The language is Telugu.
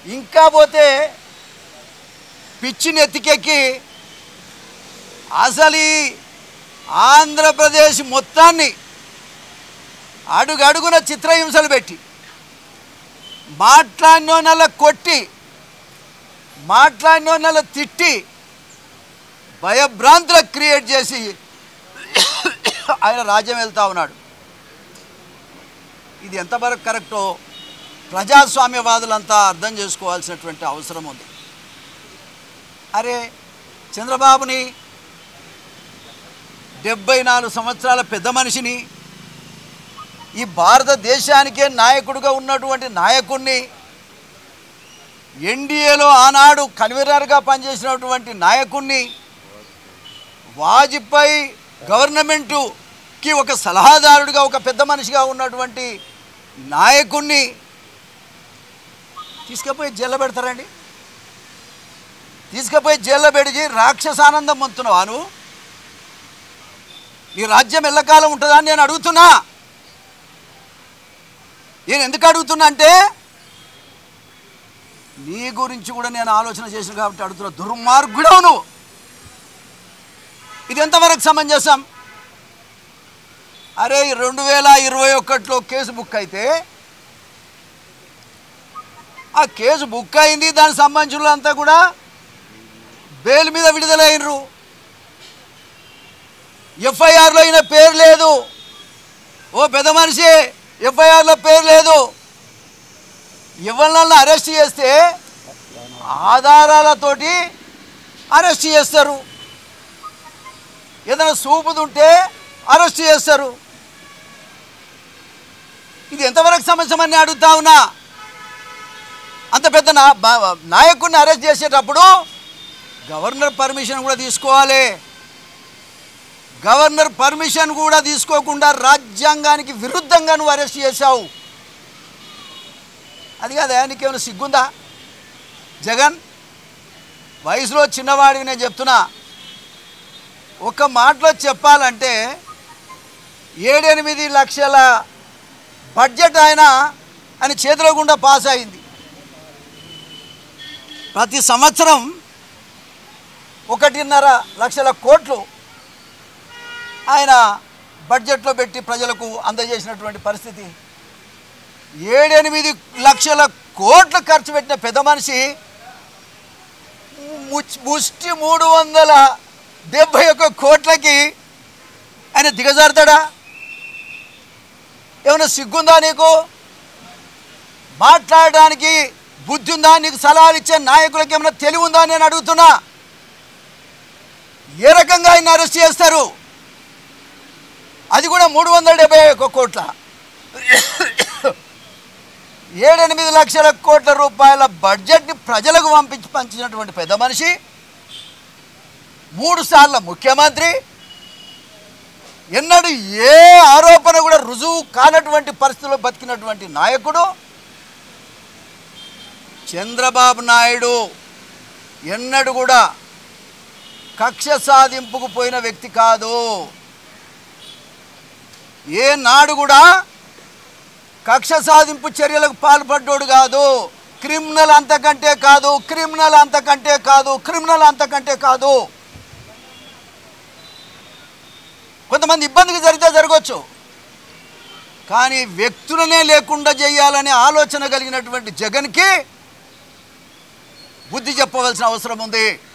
ఇంకా పోతే పిచ్చిని ఎత్తికెక్కి అసలు ఆంధ్రప్రదేశ్ మొత్తాన్ని అడుగడుగున చిత్రహింసలు పెట్టి మాట్లాడినోళ్ళ కొట్టి మాట్లాడినోళ్ళ తిట్టి భయభ్రాంతులు క్రియేట్ చేసి ఆయన రాజ్యం వెళ్తూ ఉన్నాడు. ఇది ఎంతవరకు కరెక్టో ప్రజాస్వామ్యవాదులంతా అర్థం చేసుకోవాల్సినటువంటి అవసరం ఉంది. అరే చంద్రబాబుని 74 సంవత్సరాల పెద్ద మనిషిని, ఈ భారతదేశానికే నాయకుడిగా ఉన్నటువంటి నాయకుడిని, ఎన్డీఏలో ఆనాడు కన్వీనర్గా పనిచేసినటువంటి నాయకుడిని, వాజ్పేయి గవర్నమెంటుకి ఒక సలహాదారుడిగా ఒక పెద్ద మనిషిగా ఉన్నటువంటి నాయకుడిని తీసుకుపోయి జైల్లో పెడతారండి. తీసుకుపోయి జైల్లో పెడిచి రాక్షసానందం పొందుతున్నావా నువ్వు? నీ రాజ్యం ఎల్లకాలం ఉంటుందా అని నేను అడుగుతున్నా. నేను ఎందుకు అడుగుతున్నా అంటే నీ గురించి కూడా నేను ఆలోచన చేసిన కాబట్టి అడుగుతున్నా. దుర్మార్గుడవు నువ్వు. ఇది ఎంతవరకు సమంజసం? అరే 2021లో కేసు బుక్ అయితే ఆ కేసు బుక్ అయింది, దానికి సంబంధించినంతా కూడా బెయిల్ మీద విడుదలైనరు. ఎఫ్ఐఆర్లో అయిన పేరు లేదు. ఓ పెద్ద మనిషి ఎఫ్ఐఆర్లో పేరు లేదు. ఎవరినన్నా అరెస్ట్ చేస్తే ఆధారాలతోటి అరెస్ట్ చేస్తారు. ఏదైనా సూపుతుంటే అరెస్ట్ చేస్తారు. ఇది ఎంతవరకు సమస్యమని అడుగుతా ఉన్నా. అంత పెద్ద నాయకుడిని అరెస్ట్ చేసేటప్పుడు గవర్నర్ పర్మిషన్ కూడా తీసుకోవాలి. గవర్నర్ పర్మిషన్ కూడా తీసుకోకుండా రాజ్యాంగానికి విరుద్ధంగా నువ్వు అరెస్ట్ చేశావు. అది కాదా, నీకేమైనా సిగ్గుందా? జగన్, వయసులో చిన్నవాడికి నేను చెప్తున్నా, ఒక మాటలో చెప్పాలంటే 7-8 లక్షల బడ్జెట్ ఆయన చేతిలో గుండా పాస్ అయింది. ప్రతి సంవత్సరం 1.5 లక్షల కోట్లు ఆయన బడ్జెట్లో పెట్టి ప్రజలకు అందజేసినటువంటి పరిస్థితి. 7-8 లక్షల కోట్లు ఖర్చు పెట్టిన పెద్ద మనిషి ముష్టి 371 కోట్లకి ఆయన దిగజారుతాడా? ఏమైనా సిగ్గుందా నీకు? మాట్లాడడానికి బుద్ధి ఉందా? నీకు సలహాలు ఇచ్చే నాయకులకి ఏమైనా తెలివి ఉందా నేను అడుగుతున్నా. ఏ రకంగా ఆయన అరెస్ట్ చేస్తారు? అది కూడా 371 కోట్ల 7-8 లక్షల కోట్ల రూపాయల బడ్జెట్ని ప్రజలకు పంచినటువంటి పెద్ద మనిషి, 3 సార్లు ముఖ్యమంత్రి, ఎన్నడూ ఏ ఆరోపణ కూడా రుజువు కానటువంటి పరిస్థితుల్లో బతికినటువంటి నాయకుడు చంద్రబాబు నాయుడు ఎన్నడూ కూడా కక్ష సాధింపుకు పోయిన వ్యక్తి కాదు. ఏనాడు కూడా కక్ష సాధింపు చర్యలకు పాల్పడ్డోడు కాదు. క్రిమినల్ అంతకంటే కాదు, క్రిమినల్ అంతకంటే కాదు, క్రిమినల్ అంతకంటే కాదు. కొంతమంది ఇబ్బందికి జరిగితే జరగవచ్చు, కానీ వ్యక్తులనే లేకుండా చేయాలనే ఆలోచన కలిగినటువంటి జగన్కి బుద్ధి చెప్పవలసిన అవసరం ఉంది.